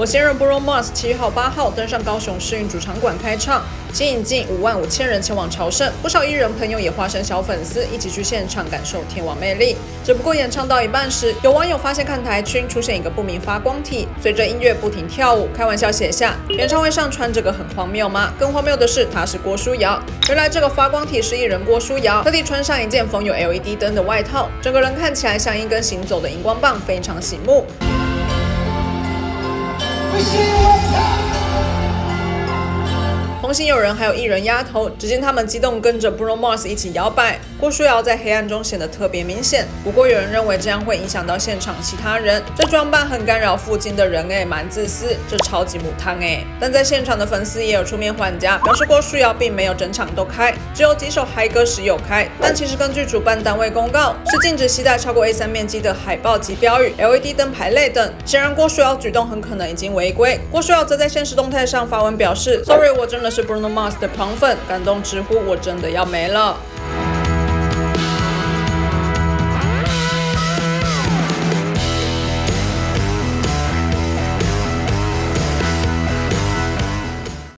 火星人 Bruno Mars 7月8号登上高雄世运主场馆开唱，吸引近55000人前往朝圣，不少艺人朋友也化身小粉丝，一起去现场感受天王魅力。只不过演唱到一半时，有网友发现看台区出现一个不明发光体，随着音乐不停跳舞，开玩笑写下：演唱会上穿这个很荒谬吗？更荒谬的是，他是郭书瑶。原来这个发光体是艺人郭书瑶，特地穿上一件缝有 LED 灯的外套，整个人看起来像一根行走的荧光棒，非常醒目。同行有人还有艺人压头，只见他们激动跟着 Bruno Mars 一起摇摆。郭书瑶在黑暗中显得特别明显，不过有人认为这样会影响到现场其他人，这装扮很干扰附近的人蛮自私，这超级母汤但在现场的粉丝也有出面还价，表示郭书瑶并没有整场都开，只有几首嗨歌时有开，但其实根据主办单位公告，是禁止携带超过 A3 面积的海报及标语、LED 灯牌类等。显然郭书瑶举动很可能已经违规。郭书瑶则在现实动态上发文表示 ：“Sorry， 我真的是 Bruno Mars 的狂粉，感动直呼我真的要没了。”